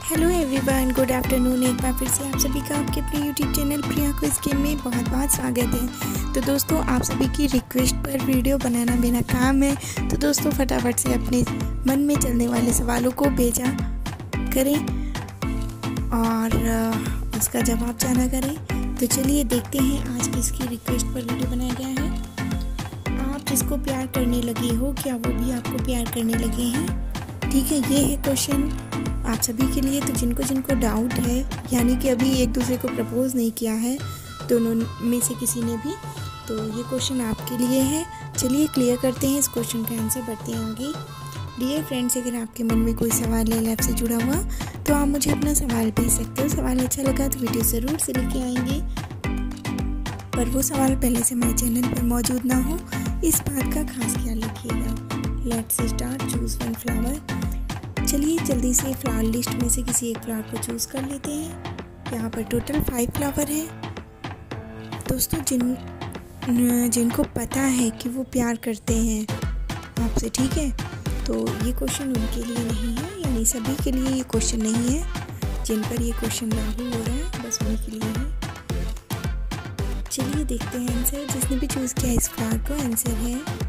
Hello everyone, good afternoon. एक बार फिर से आप सभी का आपके अपने YouTube channel Priya quiz game में बहुत बहुत स्वागत है। तो दोस्तों, आप सभी की रिक्वेस्ट पर वीडियो बनाना मेरा काम है। तो दोस्तों, फटाफट से अपने मन में चलने वाले सवालों को भेजा करें और उसका जवाब जाना करें। तो चलिए देखते हैं आज किसकी रिक्वेस्ट पर वीडियो बनाया गया है। आप जिसको प्यार करने लगे हो, क्या वो भी आपको प्यार करने लगे हैं? ठीक है, ये है क्वेश्चन आप सभी के लिए। तो जिनको जिनको डाउट है, यानी कि अभी एक दूसरे को प्रपोज नहीं किया है दोनों में से किसी ने भी, तो ये क्वेश्चन आपके लिए है। चलिए क्लियर करते हैं इस क्वेश्चन का आंसर, बढ़ते हैं आगे। डियर फ्रेंड्स, अगर आपके मन में कोई सवाल है लाइफ से जुड़ा हुआ, तो आप मुझे अपना सवाल भेज सकते हो। सवाल अच्छा लगा तो वीडियो ज़रूर से लेके आएंगे, पर वो सवाल पहले से हमारे चैनल पर मौजूद ना हो, इस बात का खास ख्याल रखिएगा। Let's start, choose one flower. चलिए जल्दी से फ्लावर लिस्ट में से किसी एक फ्लावर को चूज़ कर लेते हैं। यहाँ पर टोटल 5 फ्लावर है। दोस्तों, जिनको पता है कि वो प्यार करते हैं आपसे, ठीक है, तो ये क्वेश्चन उनके लिए नहीं है, यानी सभी के लिए ये क्वेश्चन नहीं है। जिन पर ये क्वेश्चन लागू हो रहा है बस उन्हीं के लिए है। चलिए देखते हैं आंसर। जिसने भी चूज़ किया इस फ्लावर को, आंसर है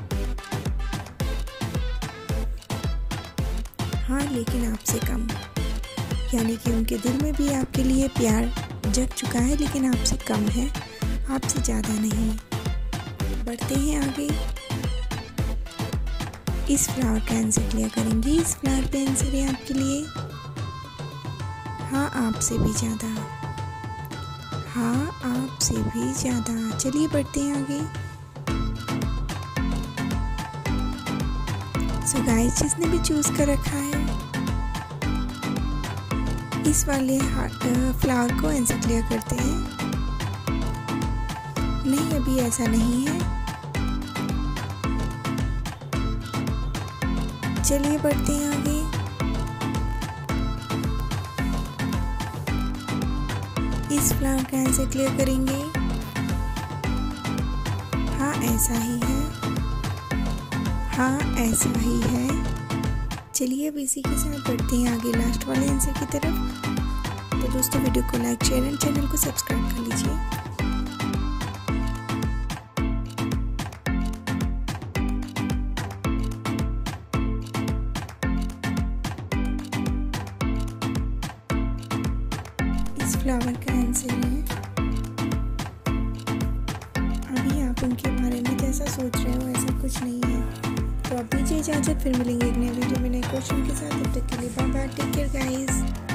हाँ, लेकिन आपसे कम, यानी कि उनके दिल में भी आपके लिए प्यार जग चुका है, लेकिन आपसे कम है, आपसे ज़्यादा नहीं। बढ़ते हैं आगे। इस फ्लावर का आंसर क्लियर करेंगे। इस फ्लावर पे आंसर है आपके लिए हाँ, आपसे भी ज़्यादा। हाँ, आपसे भी ज़्यादा। चलिए बढ़ते हैं आगे। सो गाइस, जिसने भी चूज़ कर रखा है इस वाले फ्लावर को, आंसर क्लियर करते हैं। नहीं, अभी ऐसा नहीं है। चलिए बढ़ते हैं आगे। इस फ्लावर का आंसर क्लियर करेंगे। हाँ, ऐसा ही है। हाँ, ऐसा ही है। चलिए अब इसी के साथ बढ़ते हैं आगे लास्ट वाले आंसर की तरफ। तो दोस्तों, वीडियो को लाइक, शेयर एंड चैनल को सब्सक्राइब कर लीजिए। इस फ्लावर का आंसर है अभी आप उनके बारे में जैसा सोच रहे हो ऐसा कुछ नहीं है। तो अब दीजिए इजाज़त, फिर मिलेंगे एक नए वीडियो में नए क्वेश्चन के साथ। तब तक के लिए bye bye, take care guys.